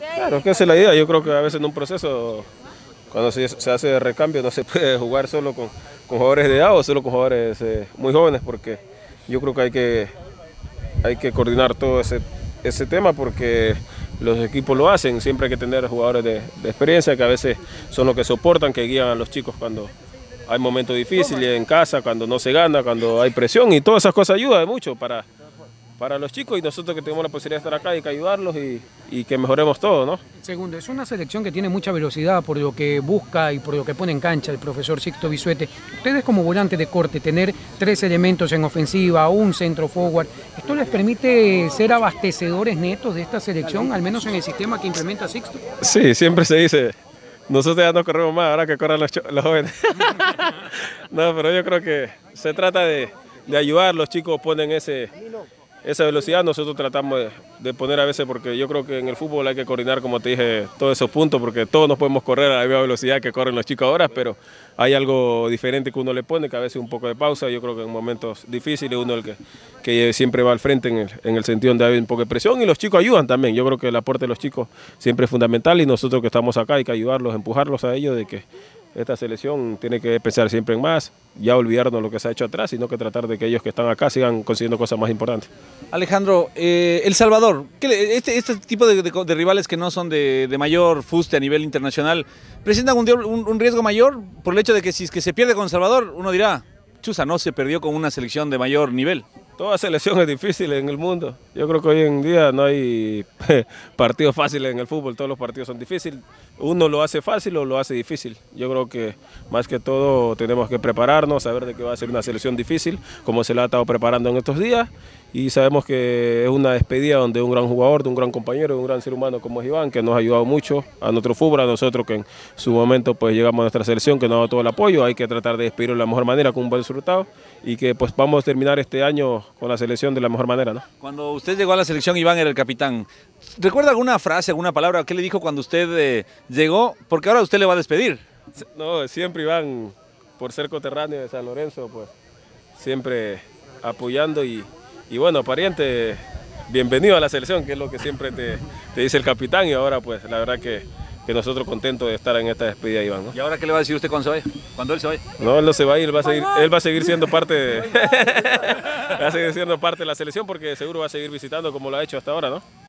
Claro, que esa es la idea. Yo creo que a veces en un proceso, cuando se hace de recambio, no se puede jugar solo con jugadores de edad o solo con jugadores muy jóvenes, porque yo creo que hay que coordinar todo ese tema, porque los equipos lo hacen. Siempre hay que tener jugadores de experiencia, que a veces son los que soportan, que guían a los chicos cuando hay momentos difíciles en casa, cuando no se gana, cuando hay presión, y todas esas cosas ayudan mucho para los chicos, y nosotros que tenemos la posibilidad de estar acá hay que ayudarlos y que mejoremos todo, ¿no? Segundo, es una selección que tiene mucha velocidad por lo que busca y por lo que pone en cancha el profesor Sixto Bisuete. Ustedes como volante de corte, tener 3 elementos en ofensiva, un centro forward, ¿esto les permite ser abastecedores netos de esta selección, al menos en el sistema que implementa Sixto? Sí, siempre se dice, nosotros ya no corremos más, ahora que corran los jóvenes. No, pero yo creo que se trata de ayudar, los chicos ponen esa velocidad, nosotros tratamos de poner a veces, porque yo creo que en el fútbol hay que coordinar, como te dije, todos esos puntos, porque todos nos podemos correr a la misma velocidad que corren los chicos ahora, pero hay algo diferente que uno le pone, que a veces un poco de pausa. Yo creo que en momentos difíciles uno es el que siempre va al frente en el sentido donde hay un poco de presión, y los chicos ayudan también. Yo creo que el aporte de los chicos siempre es fundamental, y nosotros que estamos acá hay que ayudarlos, empujarlos a ellos de que esta selección tiene que pensar siempre en más, ya olvidarnos lo que se ha hecho atrás, sino que tratar de que ellos que están acá sigan consiguiendo cosas más importantes. Alejandro, El Salvador, este tipo de rivales que no son de mayor fuste a nivel internacional, ¿presentan un riesgo mayor por el hecho de que si es que se pierde con El Salvador, uno dirá, chusa, no se perdió con una selección de mayor nivel? Toda selección es difícil en el mundo. Yo creo que hoy en día no hay partidos fáciles en el fútbol, todos los partidos son difíciles. Uno lo hace fácil o lo hace difícil. Yo creo que más que todo tenemos que prepararnos, saber de que va a ser una selección difícil, como se la ha estado preparando en estos días, y sabemos que es una despedida donde un gran jugador, de un gran compañero, de un gran ser humano como es Iván, que nos ha ayudado mucho a nuestro fútbol, a nosotros que en su momento pues llegamos a nuestra selección, que nos ha dado todo el apoyo. Hay que tratar de despedirlo de la mejor manera, con un buen resultado, y que pues vamos a terminar este año con la selección de la mejor manera, ¿no? Cuando usted llegó a la selección, Iván era el capitán. ¿Recuerda alguna frase, alguna palabra? ¿Qué le dijo cuando usted llegó? Porque ahora usted le va a despedir. No, siempre Iván, por ser coterráneo de San Lorenzo, pues siempre apoyando, y bueno, pariente, bienvenido a la selección, que es lo que siempre te dice el capitán, y ahora pues la verdad que nosotros contentos de estar en esta despedida, Iván, ¿no? ¿Y ahora qué le va a decir usted cuando se vaya? Cuando él se vaya. No, él no se va a ir, él va a seguir siendo parte de va a seguir siendo parte de la selección, porque seguro va a seguir visitando como lo ha hecho hasta ahora, ¿no?